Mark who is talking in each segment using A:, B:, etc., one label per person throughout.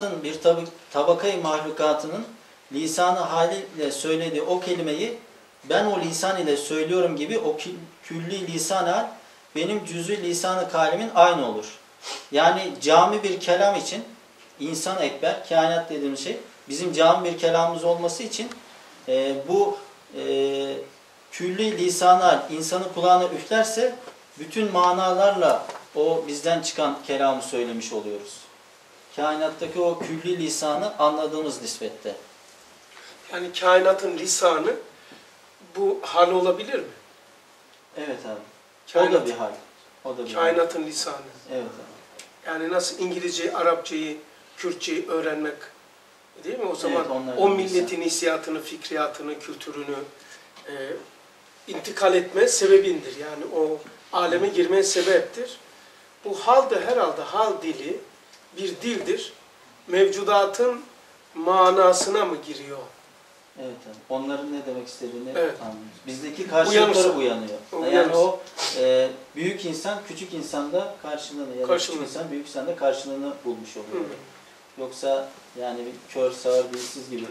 A: bir tabakayı mahlukatının lisanı haliyle söylediği o kelimeyi ben o lisan ile söylüyorum gibi o külli lisan hal benim cüz'i lisan-ı kalimin aynı olur. Yani cami bir kelam için insan ekber, kainat dediğimiz şey bizim cami bir kelamımız olması için bu külli lisan hal insanı kulağına üflerse bütün manalarla o bizden çıkan kelamı söylemiş oluyoruz. Kainattaki o külli lisanı anladığımız nispette.
B: Yani kainatın lisanı bu hal olabilir mi?
A: Evet abi. O da bir hal. O da bir
B: kainatın hal. Lisanı.
A: Evet abi.
B: Yani nasıl İngilizceyi, Arapçayı, Kürtçeyi öğrenmek, değil mi? O zaman
A: evet,
B: o milletin hissiyatını, fikriyatını, kültürünü intikal etme sebebindir. Yani o aleme girmeye sebeptir. Bu hal da herhalde hal dili bir dildir. Mevcudatın manasına mı giriyor?
A: Evet abi. Onların ne demek istediğini
B: evet.
A: anlıyoruz. Bizdeki karşılıkları uyanıyor. Yani o büyük insan küçük insanda karşılığını ya da küçük insan büyük insanda karşılığını bulmuş oluyor. Yoksa yani bir kör, sağır, dilsiz gibi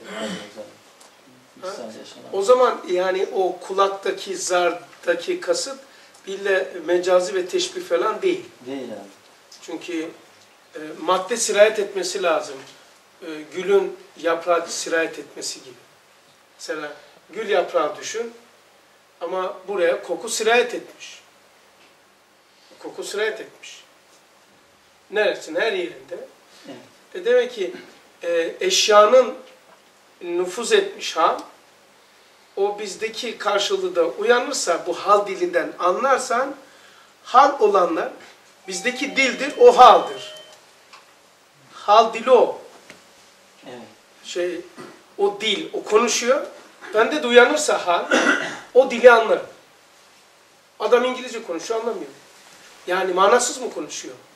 B: o zaman yani o kulaktaki, zardaki kasıt bile mecazi ve teşbih falan değil.
A: Değil abi.
B: Çünkü madde sirayet etmesi lazım. Gülün yaprağı sirayet etmesi gibi. Mesela gül yaprağı düşün ama buraya koku sirayet etmiş. Koku sirayet etmiş. Neresinde? Her yerinde. Evet. Demek ki eşyanın nüfuz etmiş hal, o bizdeki karşılığı da uyanırsa, bu hal dilinden anlarsan, hal olanlar bizdeki dildir, o haldir. Hal dili o.
A: Evet.
B: O dil, o konuşuyor. Bende de uyanırsa hal, o dili anlarım. Adam İngilizce konuşuyor, anlamıyor. Yani manasız mı konuşuyor?